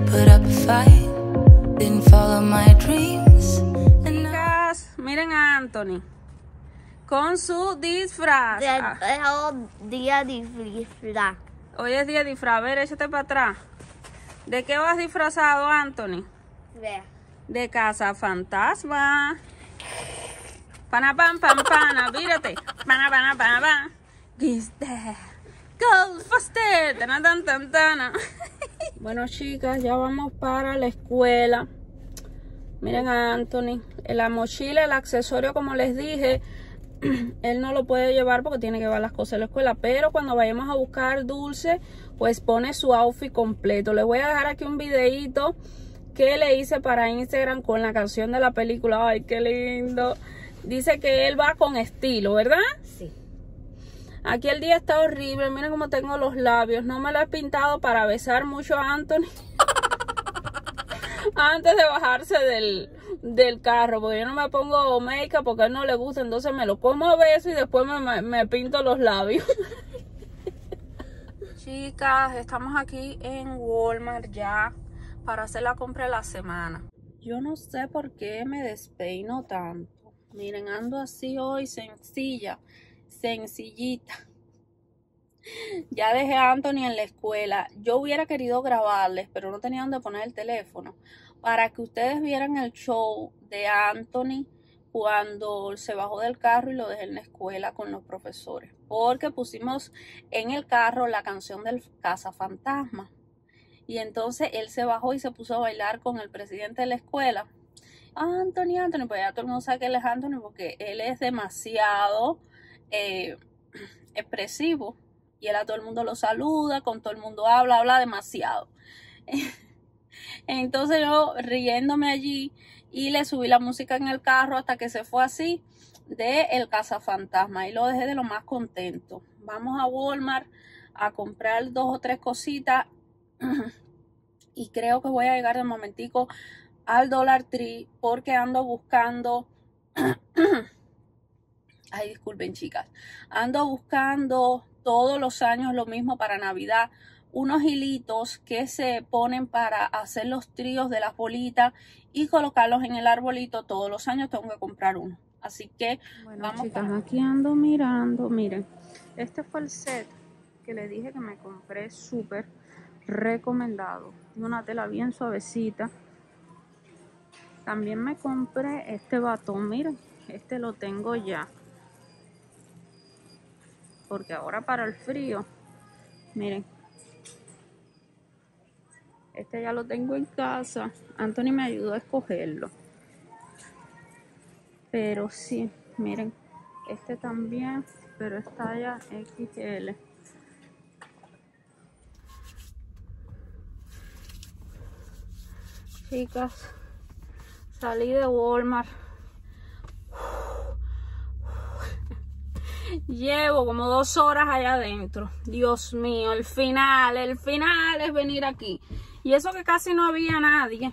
put up a fight, didn't follow my dreams. Chicas, miren a Anthony con su disfraz. Día de disfraz. Hoy es día de disfraz. A ver, échate para atrás. ¿De qué vas disfrazado, Anthony? Vea. De cazafantasma. Pana, pan, pan, pana, mírate. Pana, pana, pana, pana. Is there? Go faster. Tana, tan, tan, tan. Bueno, chicas, ya vamos para la escuela. Miren a Anthony. En la mochila, el accesorio, como les dije, él no lo puede llevar porque tiene que llevar las cosas a la escuela. Pero cuando vayamos a buscar dulce, pues pone su outfit completo. Les voy a dejar aquí un videito que le hice para Instagram con la canción de la película. Ay, qué lindo. Dice que él va con estilo, ¿verdad? Sí. Aquí el día está horrible. Miren cómo tengo los labios. No me lo he pintado para besar mucho a Anthony antes de bajarse del carro, porque yo no me pongo make-up porque a él no le gusta. Entonces me lo como a beso y después me pinto los labios. Chicas, estamos aquí en Walmart ya para hacer la compra de la semana. Yo no sé por qué me despeino tanto. Miren, ando así hoy, sencillita. Ya dejé a Anthony en la escuela. Yo hubiera querido grabarles, pero no tenía dónde poner el teléfono, para que ustedes vieran el show de Anthony cuando se bajó del carro y lo dejé en la escuela con los profesores. Porque pusimos en el carro la canción del cazafantasma. Y entonces él se bajó y se puso a bailar con el presidente de la escuela. Anthony, pues ya todo el mundo sabe que él es Anthony porque él es demasiado expresivo. Y él a todo el mundo lo saluda, con todo el mundo habla demasiado. Entonces yo riéndome allí y le subí la música en el carro hasta que se fue así de El Cazafantasma. Y lo dejé de lo más contento. Vamos a Walmart a comprar 2 o 3 cositas. Y creo que voy a llegar de momentico al Dollar Tree porque ando buscando... Ay, disculpen, chicas. Ando buscando todos los años lo mismo para Navidad. Unos hilitos que se ponen para hacer los tríos de las bolitas y colocarlos en el arbolito. Todos los años tengo que comprar uno. Así que bueno, vamos, chicas, aquí ando mirando. Miren, este fue el set que les dije que me compré, súper recomendado. Una tela bien suavecita. También me compré este batón. Miren, este lo tengo ya, porque ahora para el frío, miren, este ya lo tengo en casa. Anthony me ayudó a escogerlo, pero sí, miren, este también, pero es talla XL. Chicas, salí de Walmart. Llevo como 2 horas allá adentro. Dios mío, el final es venir aquí. Y eso que casi no había nadie.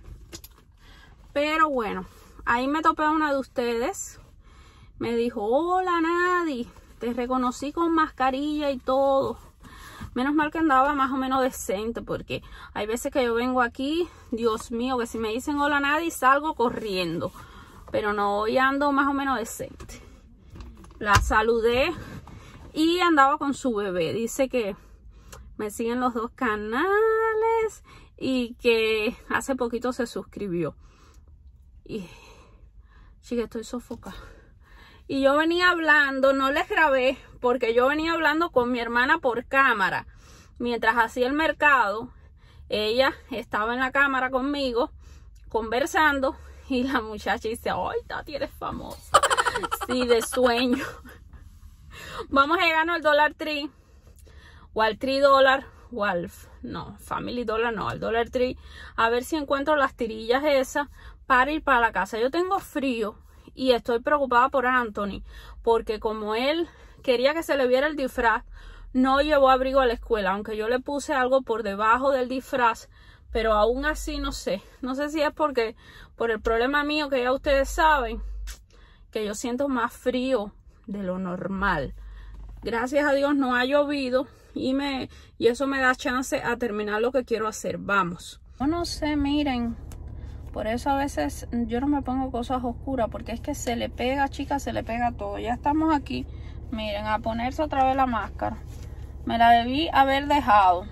Pero bueno, ahí me topé a una de ustedes. Me dijo, hola Nadie, te reconocí con mascarilla y todo. Menos mal que andaba más o menos decente, porque hay veces que yo vengo aquí, Dios mío, que si me dicen hola Nadie, salgo corriendo. Pero no, hoy ando más o menos decente. La saludé y andaba con su bebé. Dice que me siguen los 2 canales y que hace poquito se suscribió. Y chica, estoy sofocada. Y yo venía hablando, no les grabé porque yo venía hablando con mi hermana por cámara. Mientras hacía el mercado, ella estaba en la cámara conmigo conversando y la muchacha dice, ay, Tati, eres famosa. Sí, de sueño. Vamos a llegarnos al Dollar Tree o al $3 o al, no, Family Dollar, no, al Dollar Tree, a ver si encuentro las tirillas esas para ir para la casa. Yo tengo frío y estoy preocupada por Anthony, porque como él quería que se le viera el disfraz, no llevó abrigo a la escuela, aunque yo le puse algo por debajo del disfraz, pero aún así no sé si es porque por el problema mío, que ya ustedes saben, que yo siento más frío de lo normal. Gracias a Dios no ha llovido y eso me da chance a terminar lo que quiero hacer. Vamos. Yo no sé, miren. Por eso a veces yo no me pongo cosas oscuras, porque es que se le pega, chicas, se le pega todo. Ya estamos aquí, miren, a ponerse otra vez la máscara. Me la debí haber dejado.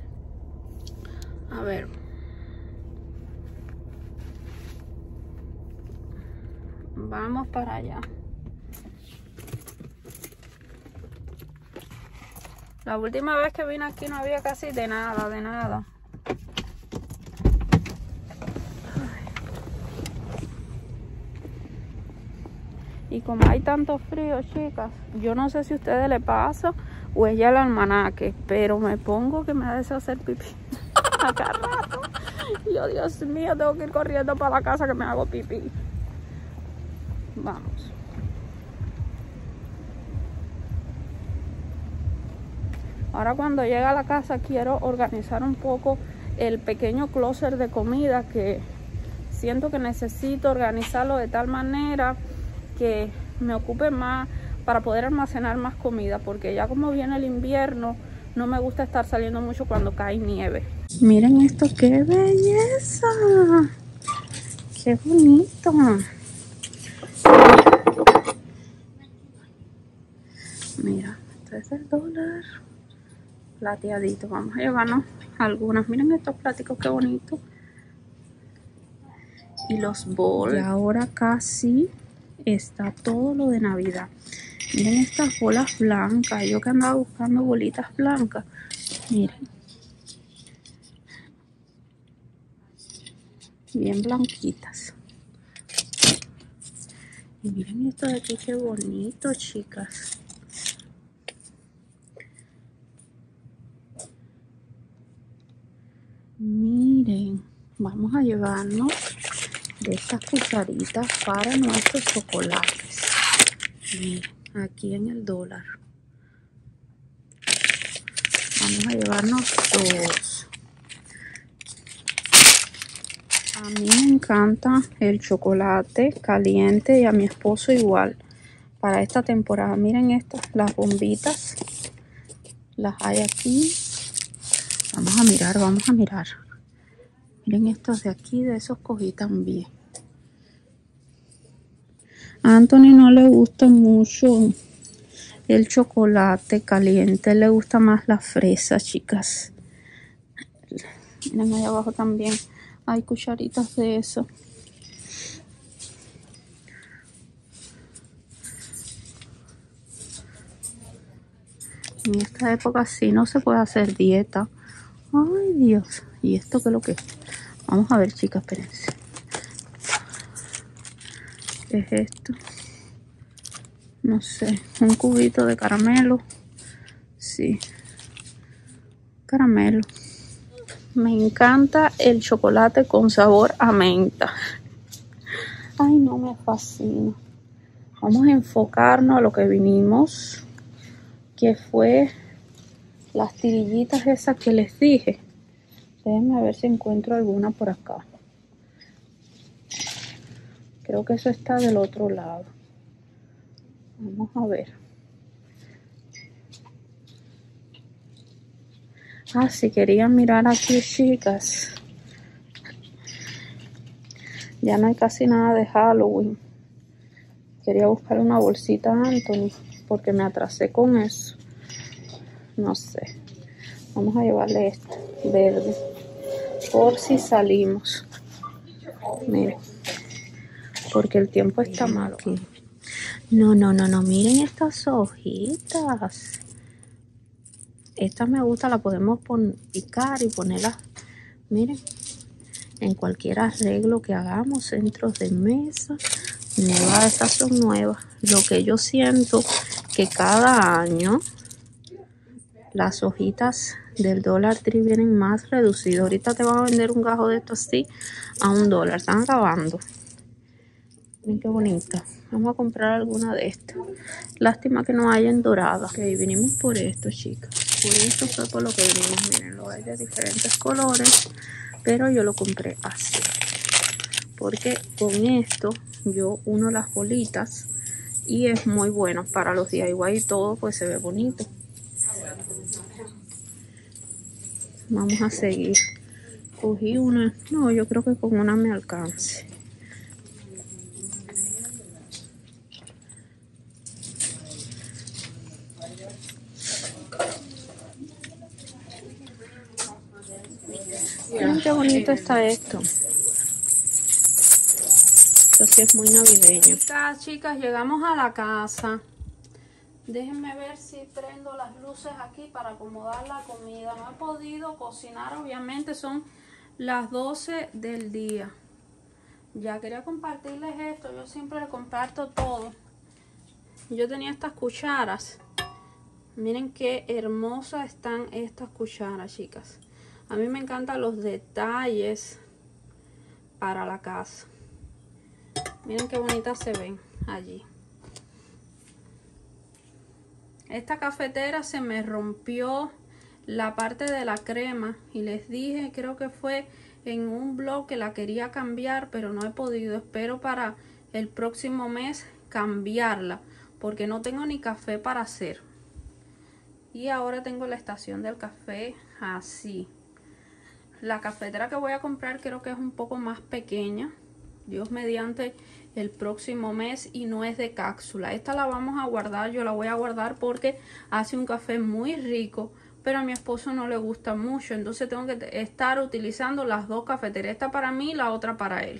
A ver. Vamos para allá. La última vez que vine aquí no había casi de nada, de nada. Y como hay tanto frío, chicas, yo no sé si a ustedes les pasa o es ya el almanaque, pero me pongo que me hace hacer pipí a cada rato. Y yo, Dios mío, tengo que ir corriendo para la casa que me hago pipí. Vamos. Ahora cuando llegue a la casa quiero organizar un poco el pequeño closet de comida, que siento que necesito organizarlo de tal manera que me ocupe más para poder almacenar más comida, porque ya como viene el invierno no me gusta estar saliendo mucho cuando cae nieve. Miren esto, qué belleza, qué bonito. Mira, este es el dólar plateadito. Vamos a llevarnos algunas. Miren estos pláticos, qué bonitos. Y los bols. Y ahora casi está todo lo de Navidad. Miren estas bolas blancas. Yo que andaba buscando bolitas blancas. Miren. Bien blanquitas. Y miren esto de aquí, qué bonito, chicas. Miren, vamos a llevarnos de estas cucharitas para nuestros chocolates. Miren, aquí en el dólar. Vamos a llevarnos dos. A mí me encanta el chocolate caliente y a mi esposo igual. Para esta temporada, miren estas, las bombitas. Las hay aquí. Vamos a mirar, vamos a mirar. Miren estos de aquí, de esos cogí también. A Anthony no le gusta mucho el chocolate caliente, le gusta más la fresa, chicas. Miren ahí abajo también hay cucharitas de eso. En esta época sí no se puede hacer dieta. Ay, Dios. ¿Y esto qué es lo que es? Vamos a ver, chicas, espérense. ¿Qué es esto? No sé. Un cubito de caramelo. Sí. Caramelo. Me encanta el chocolate con sabor a menta. Ay, no, me fascina. Vamos a enfocarnos a lo que vinimos, que fue las tirillitas esas que les dije. Déjenme ver si encuentro alguna por acá. Creo que eso está del otro lado. Vamos a ver. Ah, si querían mirar aquí, chicas. Ya no hay casi nada de Halloween. Quería buscar una bolsita a Anthony porque me atrasé con eso. No sé. Vamos a llevarle esta verde por si salimos. Miren, porque el tiempo está malo aquí. No, miren estas hojitas. Esta me gusta, la podemos picar y ponerla, miren, en cualquier arreglo que hagamos, centros de mesa. Nuevas, estas son nuevas. Lo que yo siento que cada año las hojitas del Dollar Tree vienen más reducidas. Ahorita te van a vender un gajo de esto así a $1. Están acabando. Miren qué bonita. Vamos a comprar alguna de estas. Lástima que no hayan doradas. Ok, vinimos por esto, chicas. Por esto fue por lo que vinimos. Miren, lo hay de diferentes colores, pero yo lo compré así. Porque con esto yo uno las bolitas y es muy bueno para los DIY y todo, pues se ve bonito. Vamos a seguir. Cogí una. No, yo creo que con una me alcance. Miren qué bonito está esto. Esto sí es muy navideño. Chicas, llegamos a la casa. Déjenme ver si prendo las luces aquí para acomodar la comida. No he podido cocinar, obviamente son las 12 del día. Ya quería compartirles esto. Yo siempre les comparto todo. Yo tenía estas cucharas. Miren qué hermosas están estas cucharas, chicas. A mí me encantan los detalles para la casa. Miren qué bonitas se ven allí. Esta cafetera se me rompió la parte de la crema y les dije, creo que fue en un blog, que la quería cambiar, pero no he podido. Espero para el próximo mes cambiarla porque no tengo ni café para hacer. Y ahora tengo la estación del café así. La cafetera que voy a comprar creo que es un poco más pequeña, Dios mediante, el próximo mes, y no es de cápsula. Esta la vamos a guardar, yo la voy a guardar porque hace un café muy rico, pero a mi esposo no le gusta mucho, entonces tengo que estar utilizando las dos cafeteras, esta para mí y la otra para él.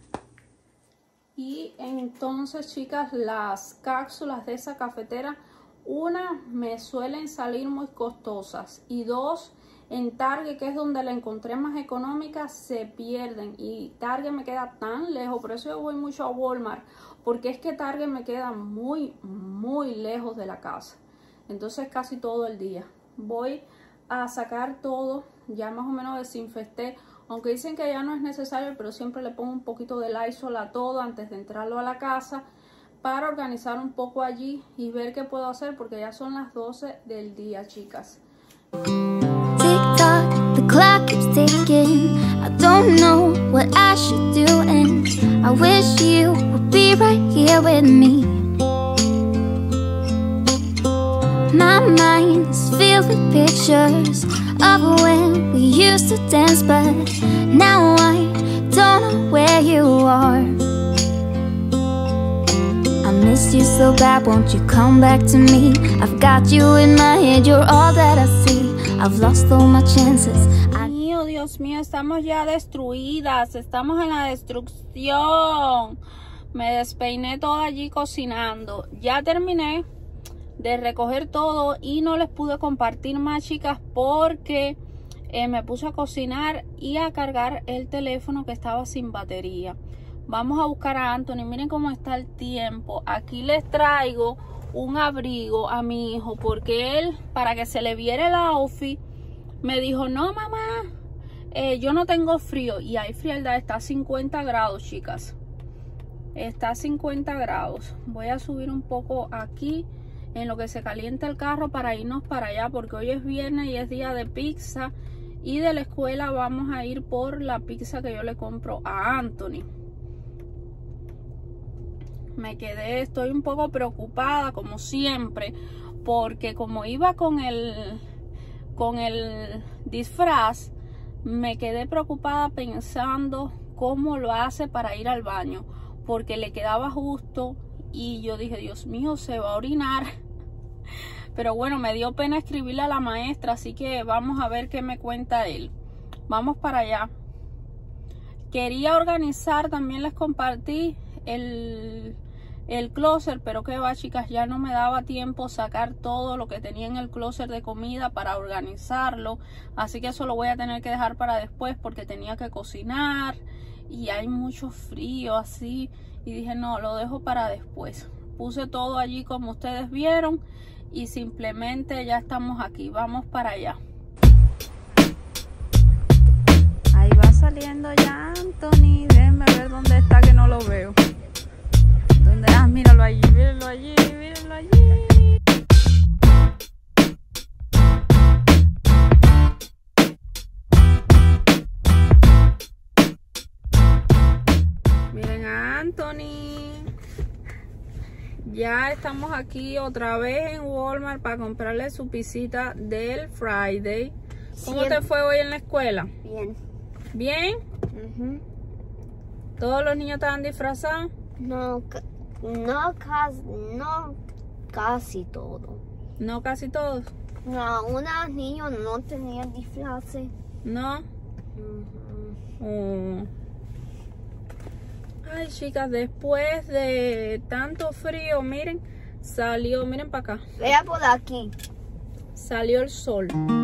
Y entonces, chicas, las cápsulas de esa cafetera, una, me suelen salir muy costosas, y dos, en Target, que es donde la encontré más económica, se pierden. Y Target me queda tan lejos, por eso yo voy mucho a Walmart, porque es que Target me queda muy lejos de la casa. Entonces casi todo el día voy a sacar todo. Ya más o menos desinfecté, aunque dicen que ya no es necesario, pero siempre le pongo un poquito de Lysol a todo antes de entrarlo a la casa, para organizar un poco allí y ver qué puedo hacer, porque ya son las 12 del día, chicas. Tick-tock, the clock keeps ticking. I don't know what I should do, and I wish you would be right here with me. My mind is filled with pictures of when we used to dance, but now I don't know where you are. I missed you so bad, won't you come back to me? I've got you in my head, you're all that I see. I've lost all my chances. Dios mío, estamos ya destruidas, estamos en la destrucción. Me despeiné todo allí cocinando. Ya terminé de recoger todo y no les pude compartir más, chicas, porque me puse a cocinar y a cargar el teléfono que estaba sin batería. Vamos a buscar a Anthony. Miren cómo está el tiempo. Aquí les traigo un abrigo a mi hijo, porque él, para que se le viera el outfit, me dijo, no mamá, yo no tengo frío. Y hay frialdad, está a 50 grados, chicas. Está a 50 grados. Voy a subir un poco aquí en lo que se calienta el carro para irnos para allá, porque hoy es viernes y es día de pizza, y de la escuela vamos a ir por la pizza que yo le compro a Anthony. Estoy un poco preocupada como siempre, porque como iba con el disfraz, me quedé preocupada pensando cómo lo hace para ir al baño, porque le quedaba justo y yo dije, Dios mío, se va a orinar. Pero bueno, me dio pena escribirle a la maestra, así que vamos a ver qué me cuenta él. Vamos para allá. Quería organizar, también les compartí el closet, pero que va, chicas, ya no me daba tiempo sacar todo lo que tenía en el closet de comida para organizarlo, así que eso lo voy a tener que dejar para después, porque tenía que cocinar y hay mucho frío así, y dije no, lo dejo para después. Puse todo allí como ustedes vieron y simplemente ya estamos aquí. Vamos para allá. Ahí va saliendo ya Anthony. Déjenme ver dónde está, que no lo veo. ¿Dónde? Ah, míralo allí, míralo allí, míralo allí. Miren a Anthony. Ya estamos aquí otra vez en Walmart para comprarle su pisita del Friday. ¿Cómo te fue hoy en la escuela? Bien. ¿Bien? ¿Todos los niños estaban disfrazados? No, casi todo. No, casi todos. No, unos niños no tenían disfraces. ¿No? Oh. Ay, chicas, después de tanto frío, miren, salió, miren para acá. Vea por aquí. Salió el sol.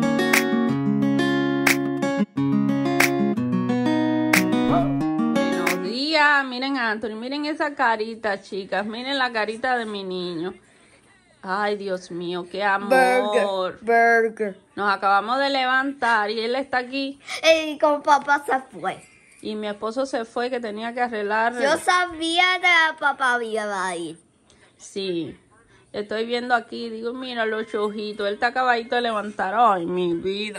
Buenos días, miren a Anthony, miren esa carita, chicas, miren la carita de mi niño. Ay, Dios mío, qué amor. Burger. Nos acabamos de levantar y él está aquí. Y con papá se fue. Y mi esposo se fue, que tenía que arreglar. Yo sabía que papá iba a ir. Sí. Estoy viendo aquí, digo, mira los ojitos. Él está acabadito de levantar. Ay, mi vida.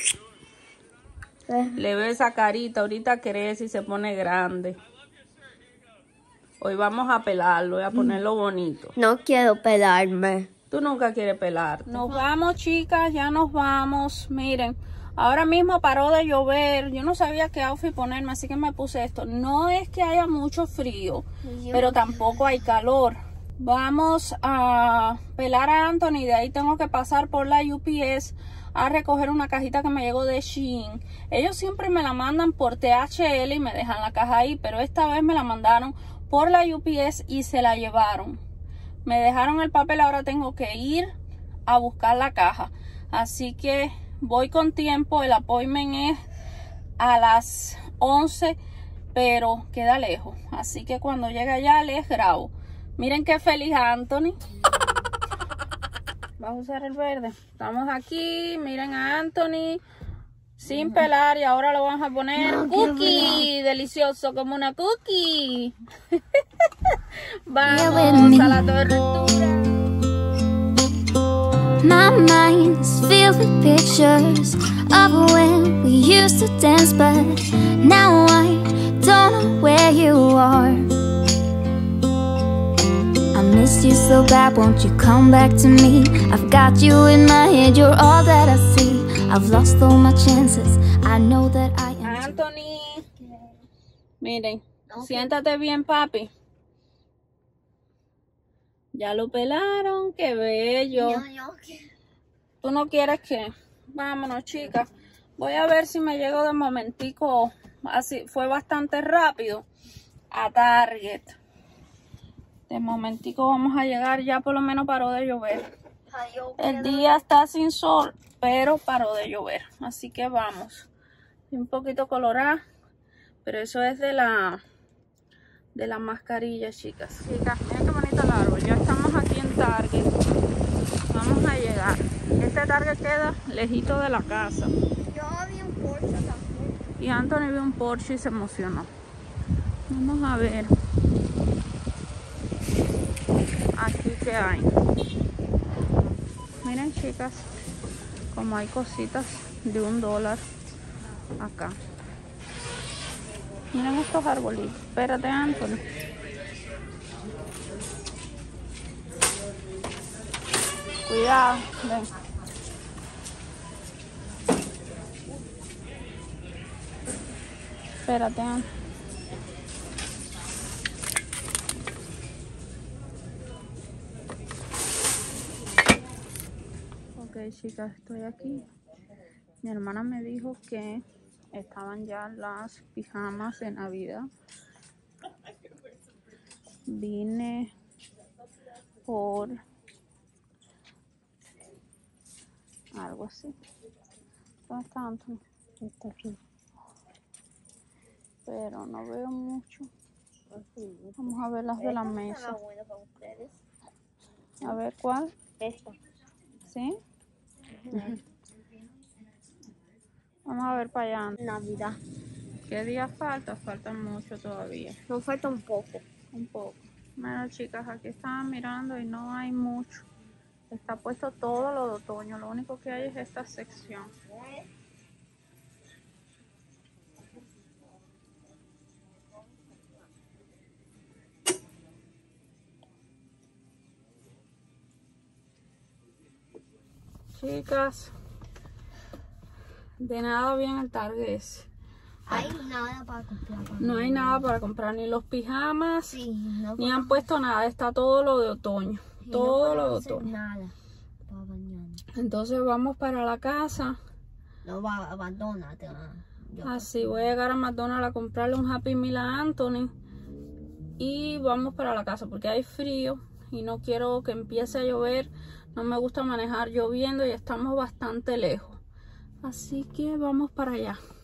Le veo esa carita, ahorita crece y se pone grande. Hoy vamos a pelarlo y a ponerlo bonito. No quiero pelarme. Tú nunca quieres pelar. Nos vamos, chicas, ya nos vamos. Miren, ahora mismo paró de llover. Yo no sabía qué outfit ponerme, así que me puse esto. No es que haya mucho frío, pero tampoco hay calor. Vamos a pelar a Anthony. De ahí tengo que pasar por la UPS a recoger una cajita que me llegó de Shein. Ellos siempre me la mandan por THL y me dejan la caja ahí, pero esta vez me la mandaron por la UPS y se la llevaron. Me dejaron el papel, ahora tengo que ir a buscar la caja. Así que voy con tiempo. El appointment es a las 11, pero queda lejos. Así que cuando llegue allá les grabo. Miren qué feliz Anthony. Vas a usar el verde. Estamos aquí, miren a Anthony sin pelar y ahora lo vamos a poner cookie, delicioso como una cookie. Vamos a la tortura. My mind is filled with pictures of when we used to dance, but now I don't know where you are. I miss you so bad, won't you come back to me? I've got you in my head, you're all that I see. I've lost all my chances, I know that I am. Anthony, miren, siéntate bien, papi. Ya lo pelaron, qué bello. ¿Tú no quieres que? Vámonos, chicas. Voy a ver si me llego de momentico, así fue bastante rápido, a Target. De momentico vamos a llegar, ya por lo menos paró de llover. El día está sin sol, pero paró de llover. Así que vamos. Un poquito colorada, pero eso es de la mascarilla, chicas. Chicas, miren qué bonito el árbol. Ya estamos aquí en Target. Vamos a llegar. Este Target queda lejito de la casa. Yo vi un Porsche también. Y Anthony vio un Porsche y se emocionó. Vamos a ver. Aquí que hay. Miren, chicas, como hay cositas de $1 acá. Miren estos arbolitos. Espérate, Anthony. Cuidado, ven. Espérate, Anthony. Ok, chicas, estoy aquí. Mi hermana me dijo que estaban ya las pijamas de Navidad. Vine por algo así. ¿Dónde está Anthony? Está aquí. Pero no veo mucho. Vamos a ver las de la mesa. A ver cuál. Esta. ¿Sí? Vamos a ver para allá. Navidad. ¿Qué día falta? Faltan mucho todavía. Nos falta un poco. Un poco. Bueno, chicas, aquí estaban mirando y no hay mucho. Está puesto todo lo de otoño. Lo único que hay es esta sección. Chicas, de nada bien el Target ese. Hay nada para comprar. No hay nada para comprar, ni los pijamas, Sí, no ni han puesto nada. Está todo lo de otoño. Todo lo de otoño. Nada para mañana. Entonces vamos para la casa. No va a abandonar. Así voy a llegar a McDonald's a comprarle un Happy Meal a Anthony. Y vamos para la casa porque hay frío y no quiero que empiece a llover. No me gusta manejar lloviendo y estamos bastante lejos. Así que vamos para allá.